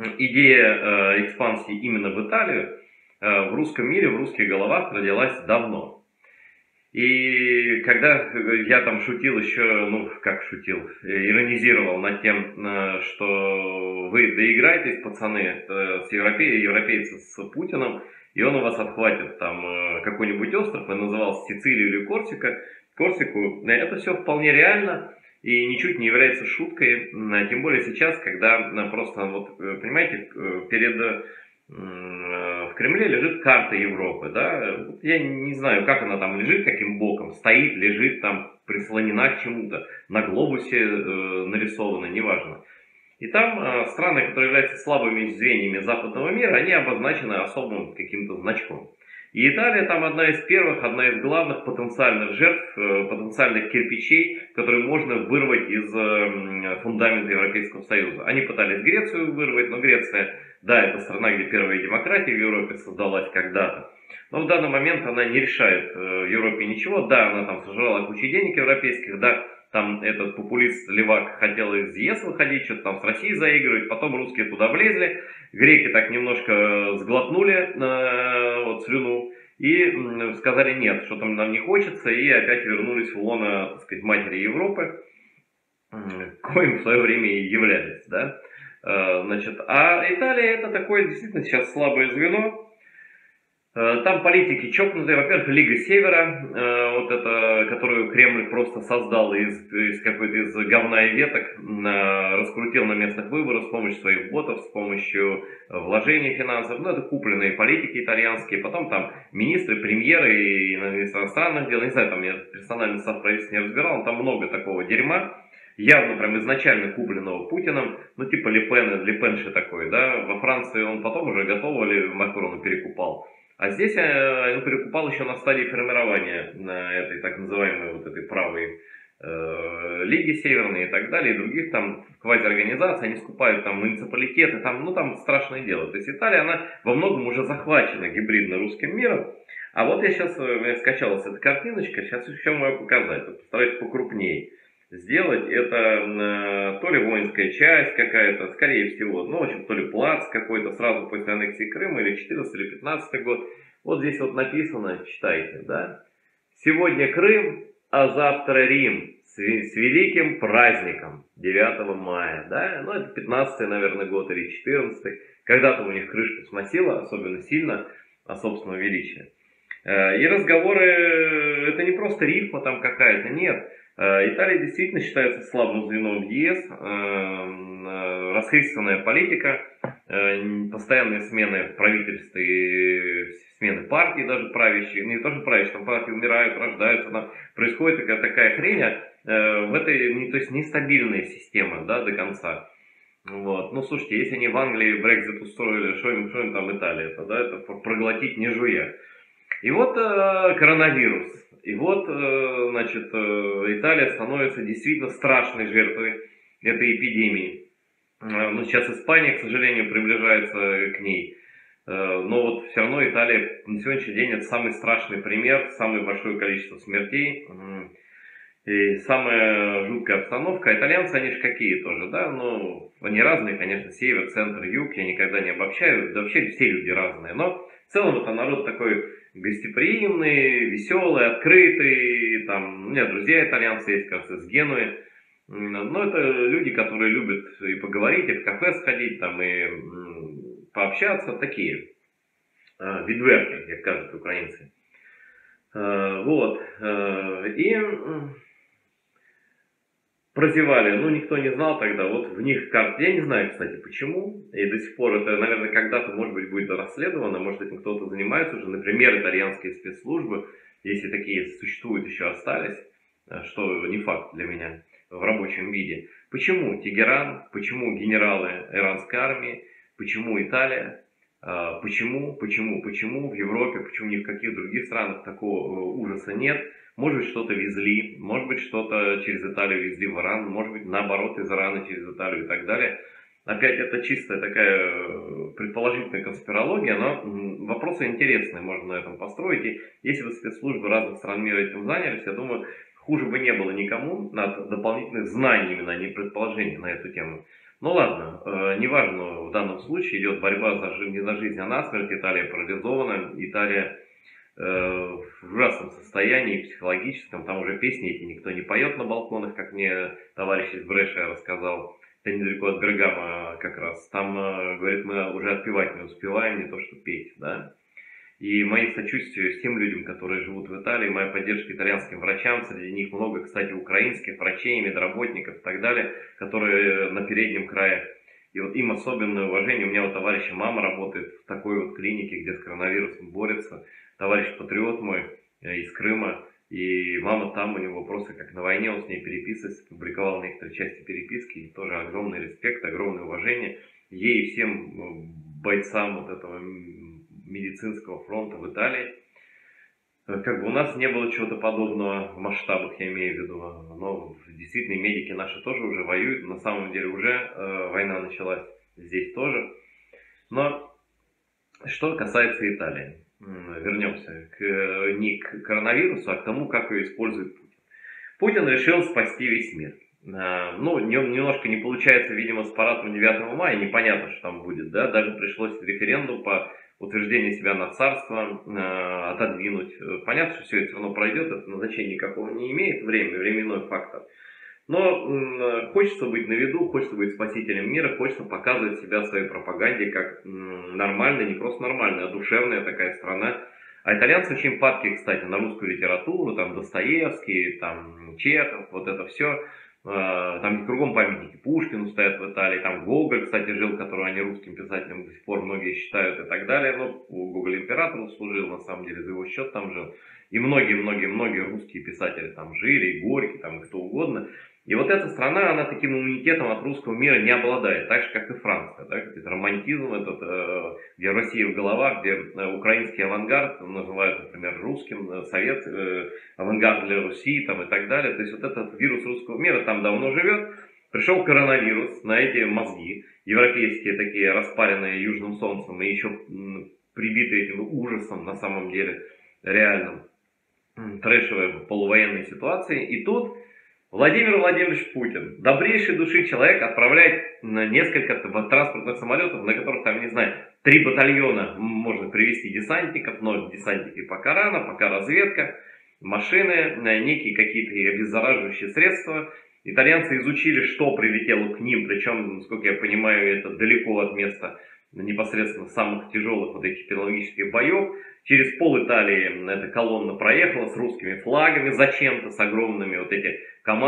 идея экспансии именно в Италию в русском мире, в русских головах родилась давно. И когда я там шутил еще, ну как шутил, иронизировал над тем, что вы доиграетесь, пацаны, с европейцы с Путиным, и он у вас отхватит там какой-нибудь остров, он назывался Сицилию или Корсику, это все вполне реально и ничуть не является шуткой, тем более сейчас, когда просто, вот, понимаете, в Кремле лежит карта Европы, да, я не знаю, как она там лежит, каким боком, стоит, лежит там, прислонена к чему-то, на глобусе нарисована, неважно. И там страны, которые являются слабыми звеньями западного мира, они обозначены особым каким-то значком. И Италия там одна из первых, одна из главных потенциальных жертв, потенциальных кирпичей, которые можно вырвать из фундамента Европейского Союза. Они пытались Грецию вырвать, но Греция, да, это страна, где первая демократия в Европе создалась когда-то. Но в данный момент она не решает в Европе ничего. Да, она там сожрала кучу денег европейских, да, там этот популист-левак хотел из ЕС выходить, что-то там с Россией заигрывать, потом русские туда влезли, греки так немножко сглотнули вот слюну и сказали нет, что там нам не хочется, и опять вернулись в лоно, так сказать, матери Европы, коим в свое время и являлись, да. Значит, а Италия это такое действительно сейчас слабое звено. Там политики чокнутые, во-первых, Лига Севера, вот это, которую Кремль просто создал из какой-то из говна и веток, раскрутил на местных выборах с помощью своих ботов, с помощью вложений финансов, ну это купленные политики итальянские, потом там министры, премьеры и иностранных дел, не знаю, там я персонально состав правительства не разбирал, там много такого дерьма, явно прям изначально купленного Путиным, ну типа Лепенши такой, да, во Франции он потом уже готового Макрона перекупал. А здесь он перекупал еще на стадии формирования этой так называемой вот этой правой Лиги Северной и так далее, и других там квазиорганизаций, они скупают там муниципалитеты, там, ну там страшное дело. То есть Италия, она во многом уже захвачена гибридно русским миром. А вот я сейчас, у меня скачалась эта картиночка, сейчас еще могу показать, вот постараюсь покрупнее сделать. Это то ли воинская часть какая-то, скорее всего, ну, в общем, то ли плац какой-то сразу после аннексии Крыма, или 14 или 15 год. Вот здесь вот написано, читайте, да. Сегодня Крым, а завтра Рим с великим праздником 9 мая, да. Ну, это 15-й, наверное, год или 14-й. Когда-то у них крышку сносило, особенно сильно, о собственном величии. И разговоры, это не просто рифма там какая-то, нет. Италия действительно считается слабым звеном в ЕС, расхристанная политика, постоянные смены правительства и смены партий даже правящие, не тоже правящие, там партии умирают, рождаются, там происходит такая хрень, в этой, то есть нестабильная система, да, до конца. Вот. Ну, слушайте, если они в Англии Брексит устроили, что им там Италия, да, это проглотить не жуя. И вот коронавирус. И вот, значит, Италия становится действительно страшной жертвой этой эпидемии. Ну, сейчас Испания, к сожалению, приближается к ней. Но вот все равно Италия на сегодняшний день это самый страшный пример, самое большое количество смертей. И самая жуткая обстановка. Итальянцы, они же какие тоже, да? Ну, они разные, конечно, север, центр, юг. Я никогда не обобщаю. Да вообще все люди разные. Но в целом это народ такой гостеприимный, веселый, открытый. Там, у меня друзья итальянцы есть, кажется, с Генуи. Но это люди, которые любят и поговорить, и в кафе сходить, там, и пообщаться. Такие видверки, как кажут украинцы. Вот. И прозевали, ну никто не знал тогда, вот в них карты, я не знаю, кстати, почему, и до сих пор это, наверное, когда-то, может быть, будет расследовано, может, этим кто-то занимается уже, например, итальянские спецслужбы, если такие существуют, еще остались, что не факт для меня, в рабочем виде. Почему Тегеран, почему генералы иранской армии, почему Италия, почему в Европе, почему ни в каких других странах такого ужаса нет. Может быть, что-то везли, может быть, что-то через Италию везли в Иран, может быть, наоборот, из Ирана через Италию и так далее. Опять это чистая такая предположительная конспирология, но вопросы интересные можно на этом построить. И если бы спецслужбы разных стран мира этим занялись, я думаю, хуже бы не было никому от дополнительных знаний, именно, а не предположений на эту тему. Ну ладно, неважно, в данном случае идет борьба не за жизнь, а на смерть. Италия парализована, Италия в ужасном состоянии психологическом. Там уже песни эти никто не поет на балконах, как мне товарищ из Бреша рассказал. Это недалеко от Бергамо как раз. Там, говорит, мы уже отпевать не успеваем, не то что петь, да. И мои сочувствия всем людям, которые живут в Италии, моя поддержка итальянским врачам, среди них много, кстати, украинских врачей, медработников и так далее, которые на переднем крае. И вот им особенное уважение. У меня у товарища мама работает в такой вот клинике, где с коронавирусом борется. Товарищ патриот мой из Крыма. И мама там, у него вопросы как на войне, он с ней переписывается, публиковал некоторые части переписки. И тоже огромный респект, огромное уважение ей и всем бойцам вот этого медицинского фронта в Италии. Как бы у нас не было чего-то подобного в масштабах, я имею в виду. Но действительно медики наши тоже уже воюют. На самом деле уже война началась здесь тоже. Но что касается Италии. Вернемся не к коронавирусу, а к тому, как ее использует Путин. Путин решил спасти весь мир. Ну, немножко не получается, видимо, с парадом 9 мая. Непонятно, что там будет. Да? Даже пришлось референдум по утверждение себя на царство отодвинуть. Понятно, что все это равно пройдет, это назначения никакого не имеет, временной фактор. Но хочется быть на виду, хочется быть спасителем мира, хочется показывать себя в своей пропаганде как нормальная, не просто нормальная, а душевная такая страна. А итальянцы очень падки, кстати, на русскую литературу, там Достоевский, там Чехов, вот это все. Там кругом памятники Пушкину стоят в Италии, там Гоголь, кстати, жил, которого они русским писателем до сих пор многие считают и так далее. Ну, Гоголь императору служил, на самом деле, за его счет там жил. И многие русские писатели там жили, и Горький, там, и кто угодно. И вот эта страна, она таким иммунитетом от русского мира не обладает, так же, как и Франция. Да? Это романтизм, где Россия в головах, где украинский авангард называют, например, русским, авангард для Руси там, и так далее. То есть вот этот вирус русского мира там давно живет. Пришел коронавирус на эти мозги, европейские такие, распаренные южным солнцем и еще прибитые этим ужасом на самом деле, реальным, трэшевой полувоенной ситуации. И тут Владимир Владимирович Путин, добрейшей души человек, отправляет несколько транспортных самолетов, на которых, там, не знаю, 3 батальона можно привезти десантников, но десантники пока рано, пока разведка, машины, некие какие-то обеззараживающие средства. Итальянцы изучили, что прилетело к ним, причем, насколько я понимаю, это далеко от места непосредственно самых тяжелых вот этих технологических боев. Через пол Италии эта колонна проехала с русскими флагами зачем-то, с огромными вот эти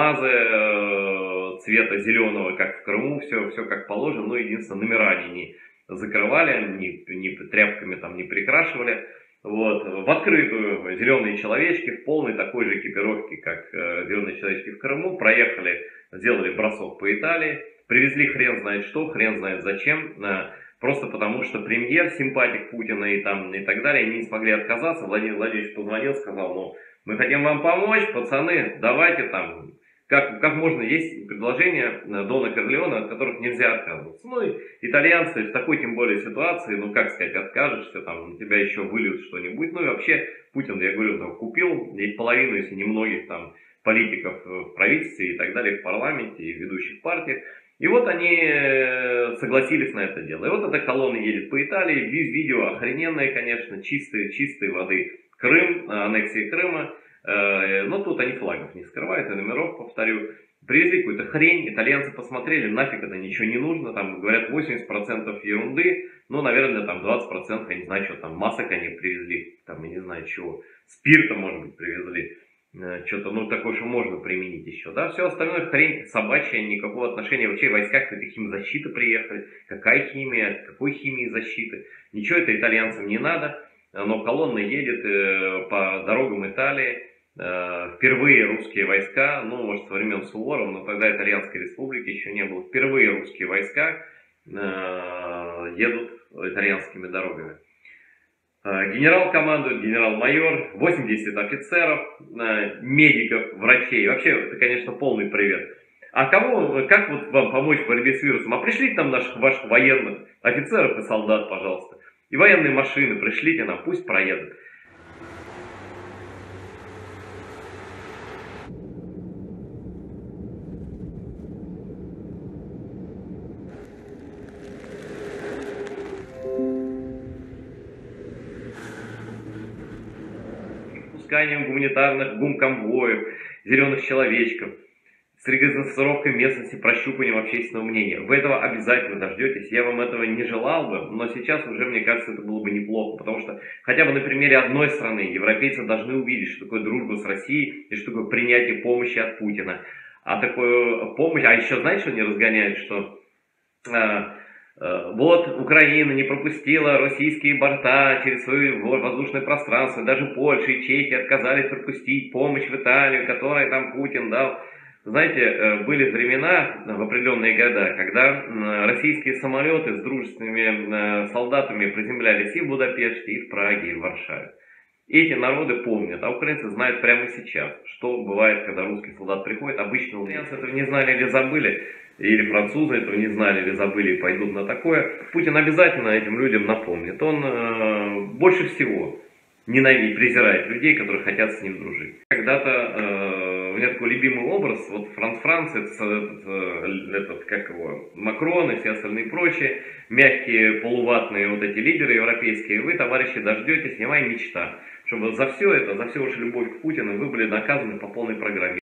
КАМАЗы цвета зеленого, как в Крыму, все как положено, но единственное, номера они не закрывали, ни тряпками там не прикрашивали. Вот. В открытую зеленые человечки в полной такой же экипировке, как зеленые человечки в Крыму, проехали, сделали бросок по Италии, привезли хрен знает что, хрен знает зачем, просто потому что премьер, симпатик Путина и так далее, не смогли отказаться. Владимир Владимирович позвонил, сказал, ну, мы хотим вам помочь, пацаны, давайте там, как можно, есть предложения Дона Корлеона, от которых нельзя отказываться. Ну, и итальянцы в такой, тем более, ситуации, ну, как сказать, откажешься, там, на тебя еще выльют что-нибудь. Ну, и вообще, Путин, я говорю, там, купил половину, если не многих, там, политиков в правительстве и так далее, в парламенте и в ведущих партиях. И вот они согласились на это дело. И вот эта колонна едет по Италии, видео охрененное, конечно, чистой воды Крым, аннексия Крыма. Но тут они флагов не скрывают, и номеров, повторю. Привезли какую-то хрень, итальянцы посмотрели, нафиг это ничего не нужно. Там, говорят, 80% ерунды, ну, наверное, там 20%, я не знаю, что там, масок они привезли, там, я не знаю, чего. Спирта, может быть, привезли. Что-то, ну, такое, что можно применить еще, да, все остальное хрень собачья, никакого отношения, вообще войска какой-то химзащиты приехали, какая химия, какой химии защиты, ничего это итальянцам не надо, но колонна едет по дорогам Италии, впервые русские войска, ну, может, со времен Суворова, но тогда Итальянской республики еще не было, впервые русские войска едут итальянскими дорогами. Генерал командует, генерал-майор, 80 офицеров, медиков, врачей. Вообще, это, конечно, полный привет. А как вот вам помочь в борьбе с вирусом? А пришлите нам ваших военных офицеров и солдат, пожалуйста. И военные машины пришлите нам, пусть проедут. запусканием гуманитарных гумконвоев, зеленых человечков, с регистровкой местности, прощупанием общественного мнения. Вы этого обязательно дождетесь. Я вам этого не желал бы, но сейчас уже, мне кажется, это было бы неплохо. Потому что хотя бы на примере одной страны европейцы должны увидеть, что такое дружба с Россией и что такое принятие помощи от Путина. А такую помощь, а еще знаете, что они разгоняют, что вот Украина не пропустила российские борта через свое воздушное пространство, даже Польша и Чехия отказались пропустить помощь в Италию, которую там Путин дал. Знаете, были времена в определенные года, когда российские самолеты с дружественными солдатами приземлялись и в Будапеште, и в Праге, и в Варшаве. И эти народы помнят, а украинцы знают прямо сейчас, что бывает, когда русский солдат приходит. Обычно украинцы этого не знали или забыли, или французы этого не знали или забыли и пойдут на такое. Путин обязательно этим людям напомнит. Он больше всего ненавидит, презирает людей, которые хотят с ним дружить. Когда-то у меня такой любимый образ, вот Франц, этот, как его, Макрон и все остальные прочие, мягкие, полуватные вот эти лидеры европейские, вы, товарищи, дождетесь, не моя мечта, чтобы за все это, за всю вашу любовь к Путину вы были наказаны по полной программе.